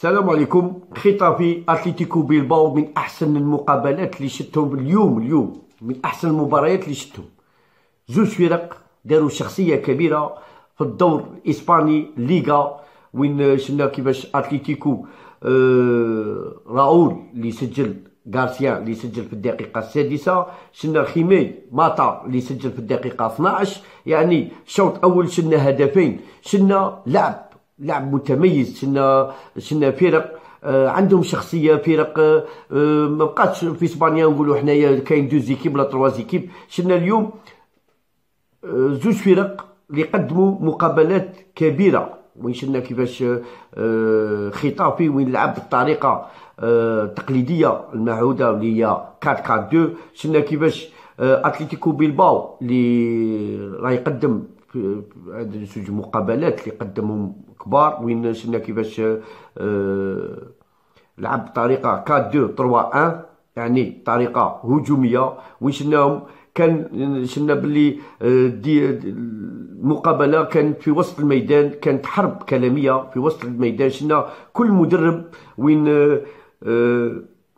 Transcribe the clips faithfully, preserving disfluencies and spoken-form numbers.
السلام عليكم. خطافي اتلتيكو بيلباو من احسن المقابلات اللي شفتهم اليوم اليوم من احسن المباريات اللي شفتهم. زوج فرق داروا شخصيه كبيره في الدور الاسباني ليغا، وين شفنا كيفاش اتلتيكو آه راؤول اللي سجل، غارسيا اللي سجل في الدقيقه السادسه، شفنا خيمي ماتا اللي سجل في الدقيقه اثناش. يعني الشوط الاول شفنا هدفين، شفنا لعب لعب متميز، شنا شنا فرق آه عندهم شخصيه، فرق آه آه ما بقاتش في اسبانيا نقولوا حنايا كاين دو زيكيب ولا تروا زيكيب. شنا اليوم آه زوج فرق اللي قدموا مقابلات كبيره، وين شفنا كيفاش آه خطافي وين لعب بالطريقه آه التقليديه المعهوده اللي هي أربعة أربعة اثنين. شفنا كيفاش آه اتلتيكو بيلباو اللي راه يقدم هاد زوج مقابلات اللي قدمهم كبار، وين شفنا كيفاش آه لعب بطريقه أربعة اثنين ثلاثة واحد، يعني طريقه هجوميه. وين شفناهم كان شفنا باللي آه دي المقابله كانت في وسط الميدان، كانت حرب كلاميه في وسط الميدان. شفنا كل مدرب وين آه آه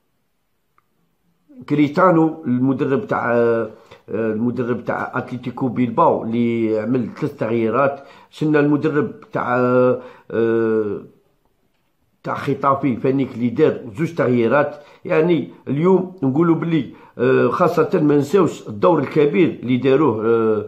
كريتانو المدرب تاع المدرب تاع اتلتيكو بيلباو اللي عمل ثلاث تغييرات. شفنا المدرب تاع تاع خطافي فانيك اللي دار زوج تغييرات. يعني اليوم نقولوا بلي خاصة ما نساوش الدور الكبير اللي داروه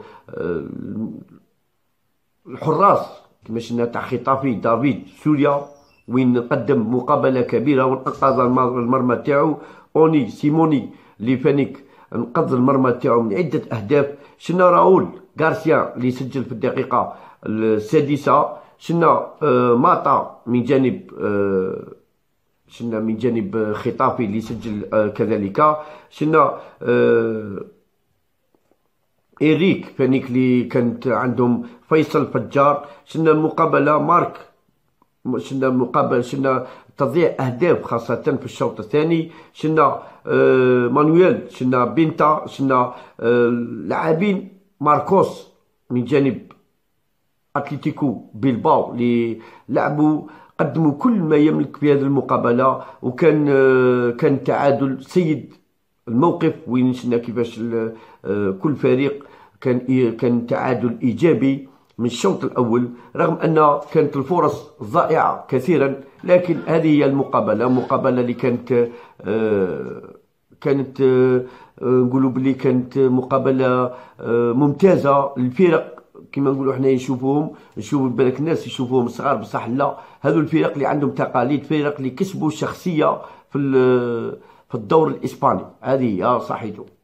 الحراس كما شفنا تاع خطافي دافيد سوريا، وين قدم مقابلة كبيرة وانقذ المرمى تاعو. اوني سيموني اللي فانيك انقذ المرمى تاعو من عدة اهداف. شفنا راؤول غارسيا اللي سجل في الدقيقة السادسة. شفنا آه ماتا من جانب آه شفنا من جانب خطافي اللي سجل آه كذلك. شفنا آه إيريك فانيك اللي كانت عندهم فيصل فجار. شفنا المقابلة مارك، شفنا المقابله شفنا تضييع اهداف خاصه في الشوط الثاني. شفنا آه مانويل، شفنا بنتا، شفنا آه لاعبين ماركوس من جانب اتلتيكو بيلباو اللي لعبوا قدموا كل ما يملك في هذه المقابله. وكان آه كان تعادل سيد الموقف، وين شفنا كيفاش آه كل فريق كان كان تعادل ايجابي من الشوط الأول، رغم أن كانت الفرص ضائعة كثيرا. لكن هذه هي المقابلة، مقابلة اللي كانت آه كانت آه نقولوا بلي كانت مقابلة آه ممتازة. الفرق كما نقولوا حنا نشوفوهم نشوفوا بالك الناس يشوفوهم صغار، بصح لا، هذو الفرق اللي عندهم تقاليد، فرق اللي كسبوا شخصية في في الدور الإسباني. هذه هي صحيتو.